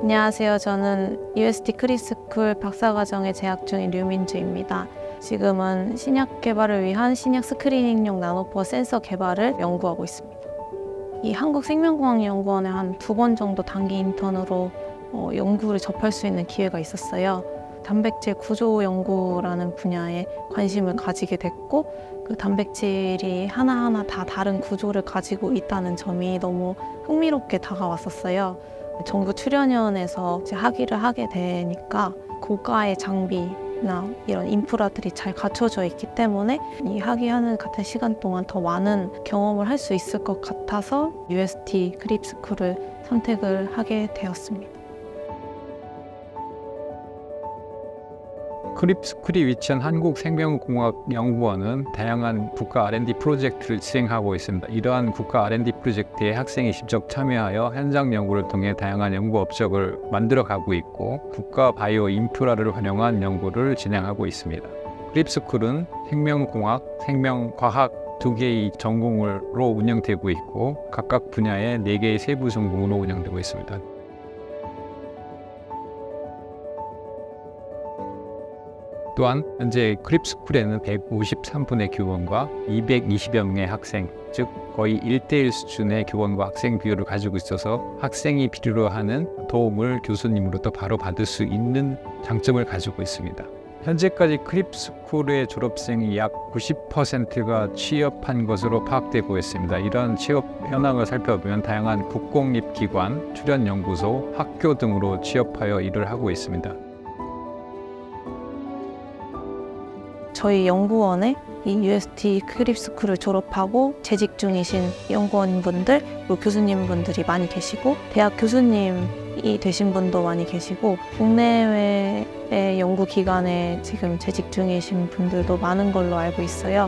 안녕하세요. 저는 UST 크립스쿨 박사과정에 재학 중인 류민주입니다. 지금은 신약 개발을 위한 신약 스크리닝용 나노포 센서 개발을 연구하고 있습니다. 이 한국생명공학연구원에 한 2번 정도 단기 인턴으로 연구를 접할 수 있는 기회가 있었어요. 단백질 구조 연구라는 분야에 관심을 가지게 됐고, 그 단백질이 하나하나 다 다른 구조를 가지고 있다는 점이 너무 흥미롭게 다가왔었어요. 정부 출연위원회에서 이제 학위를 하게 되니까 고가의 장비나 이런 인프라들이 잘 갖춰져 있기 때문에 이 학위하는 같은 시간 동안 더 많은 경험을 할 수 있을 것 같아서 UST 크립스쿨을 선택을 하게 되었습니다. 크립스쿨이 위치한 한국생명공학연구원은 다양한 국가 R&D 프로젝트를 진행하고 있습니다. 이러한 국가 R&D 프로젝트에 학생이 직접 참여하여 현장 연구를 통해 다양한 연구 업적을 만들어가고 있고, 국가 바이오 인프라를 활용한 연구를 진행하고 있습니다. 크립스쿨은 생명공학, 생명과학 2개의 전공으로 운영되고 있고, 각각 분야에 4개의 세부 전공으로 운영되고 있습니다. 또한 현재 크립스쿨에는 153분의 교원과 220여 명의 학생, 즉 거의 1:1 수준의 교원과 학생 비율을 가지고 있어서 학생이 필요로 하는 도움을 교수님으로부터 바로 받을 수 있는 장점을 가지고 있습니다. 현재까지 크립스쿨의 졸업생이 약 90%가 취업한 것으로 파악되고 있습니다. 이런 취업 현황을 살펴보면 다양한 국공립기관, 출연연구소, 학교 등으로 취업하여 일을 하고 있습니다. 저희 연구원에 이 UST 크립스쿨을 졸업하고 재직 중이신 연구원분들, 그리고 교수님분들이 많이 계시고, 대학 교수님이 되신 분도 많이 계시고, 국내외의 연구기관에 지금 재직 중이신 분들도 많은 걸로 알고 있어요.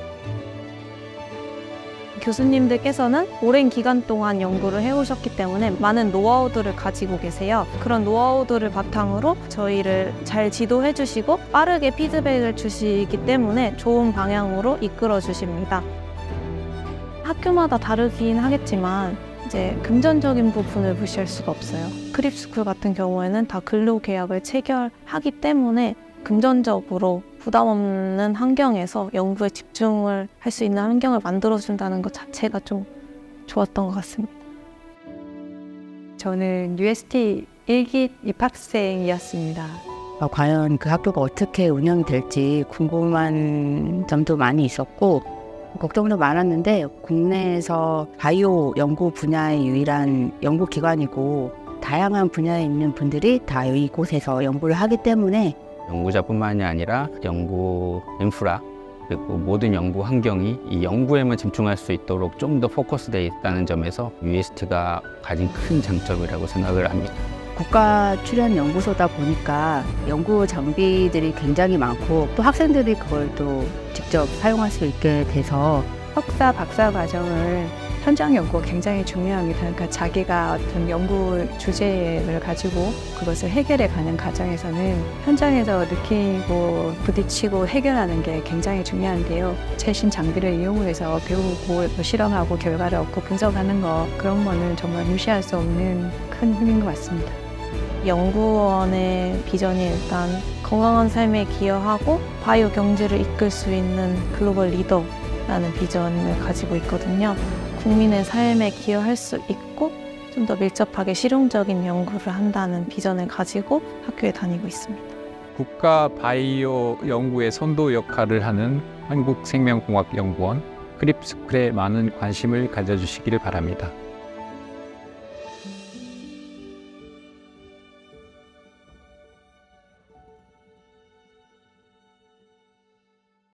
교수님들께서는 오랜 기간 동안 연구를 해오셨기 때문에 많은 노하우들을 가지고 계세요. 그런 노하우들을 바탕으로 저희를 잘 지도해 주시고 빠르게 피드백을 주시기 때문에 좋은 방향으로 이끌어 주십니다. 학교마다 다르긴 하겠지만 이제 금전적인 부분을 무시할 수가 없어요. 크립스쿨 같은 경우에는 다 근로계약을 체결하기 때문에 금전적으로 부담 없는 환경에서 연구에 집중을 할 수 있는 환경을 만들어준다는 것 자체가 좀 좋았던 것 같습니다. 저는 UST 1기 입학생이었습니다. 과연 그 학교가 어떻게 운영이 될지 궁금한 점도 많이 있었고, 걱정도 많았는데, 국내에서 바이오 연구 분야의 유일한 연구기관이고, 다양한 분야에 있는 분들이 다 이곳에서 연구를 하기 때문에 연구자뿐만이 아니라 연구 인프라, 그리고 모든 연구 환경이 이 연구에만 집중할 수 있도록 좀 더 포커스되어 있다는 점에서 UST가 가진 큰 장점이라고 생각을 합니다. 국가 출연 연구소다 보니까 연구 장비들이 굉장히 많고, 또 학생들이 그걸 또 직접 사용할 수 있게 돼서 석사, 박사 과정을 현장 연구가 굉장히 중요합니다. 그러니까 자기가 어떤 연구 주제를 가지고 그것을 해결해 가는 과정에서는 현장에서 느끼고 부딪히고 해결하는 게 굉장히 중요한데요. 최신 장비를 이용해서 배우고 실험하고 결과를 얻고 분석하는 거, 그런 거는 정말 무시할 수 없는 큰 힘인 것 같습니다. 연구원의 비전이 일단 건강한 삶에 기여하고 바이오 경제를 이끌 수 있는 글로벌 리더라는 비전을 가지고 있거든요. 국민의 삶에 기여할 수 있고 좀 더 밀접하게 실용적인 연구를 한다는 비전을 가지고 학교에 다니고 있습니다. 국가 바이오 연구의 선도 역할을 하는 한국생명공학연구원 크립스쿨에 많은 관심을 가져주시기를 바랍니다.